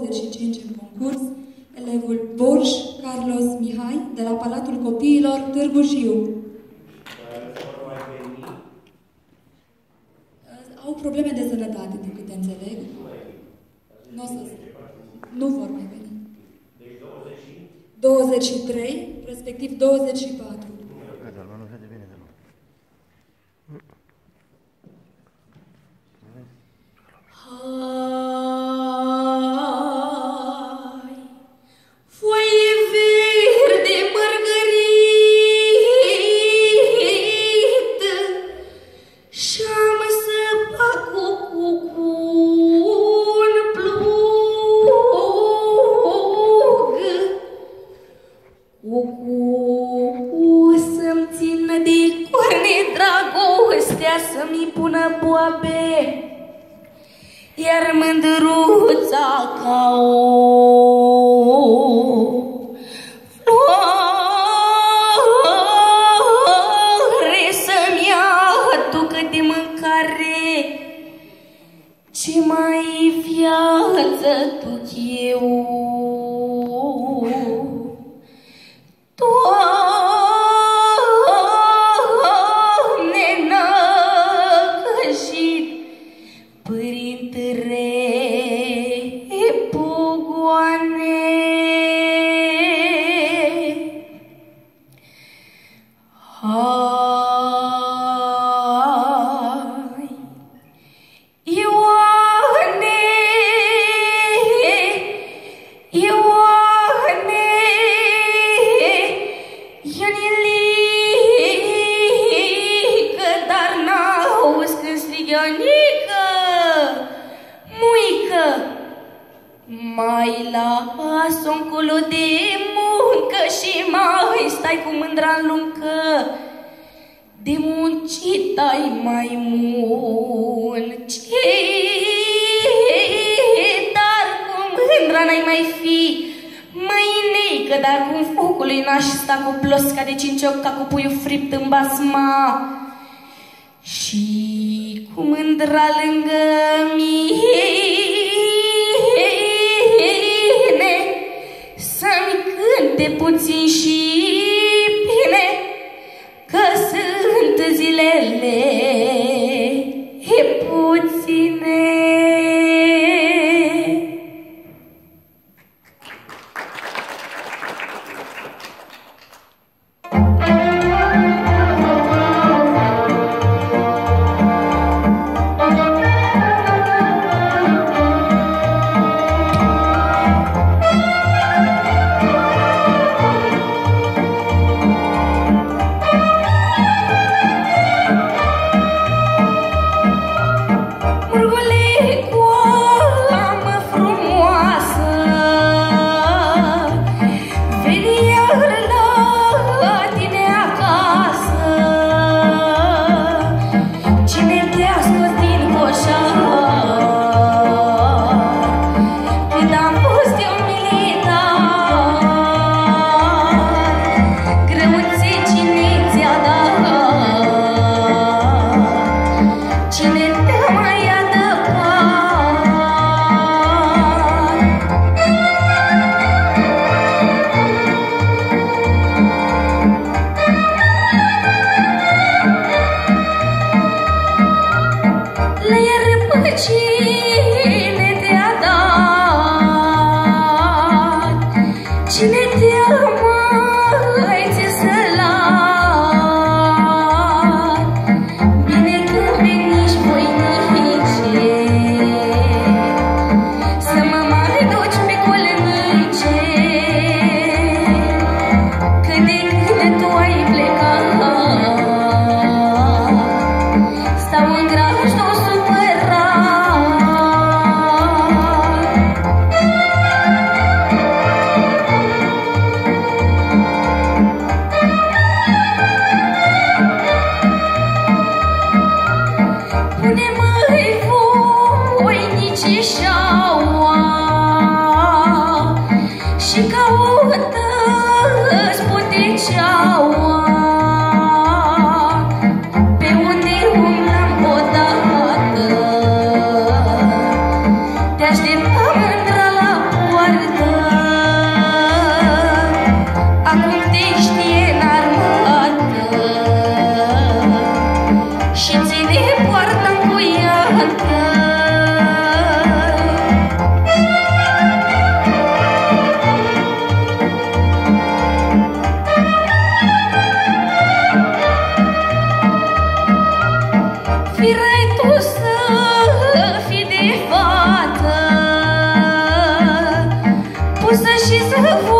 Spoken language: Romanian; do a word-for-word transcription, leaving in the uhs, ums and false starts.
douăzeci și cinci în concurs, elevul Borș Carlos Mihai, de la Palatul Copiilor, Târgu Jiu. Au probleme de sănătate, din câte înțeleg. Nu o să... Nu vor mai veni. douăzeci și trei, respectiv douăzeci și patru. Hai, foaie verde mărgărită, și-am săpat cu cucun plug. Cucu să-mi țină de corne dragostea, să-mi pună boabe, iar mândruța ca o floare să-mi aducă de mâncare. Ce mai viață duc eu? Doamne, năcăjit, Părintele Pugoane, hai, Ioane, Ioane, Ionelică, dar n-auzi când strig Ionică, muică, mai las-o încolo de muncă și mai stai cu mândra-n luncă. De muncit ai mai muncit, dar cu mândra n-ai mai fi mâineică, dar cum focului n-aș sta cu plosca de cinci ochi ca cu puiul fript în basma. Și cu mândra lângă mine să-mi cânte puțin și bine, că sunt zilele puține. pusă și să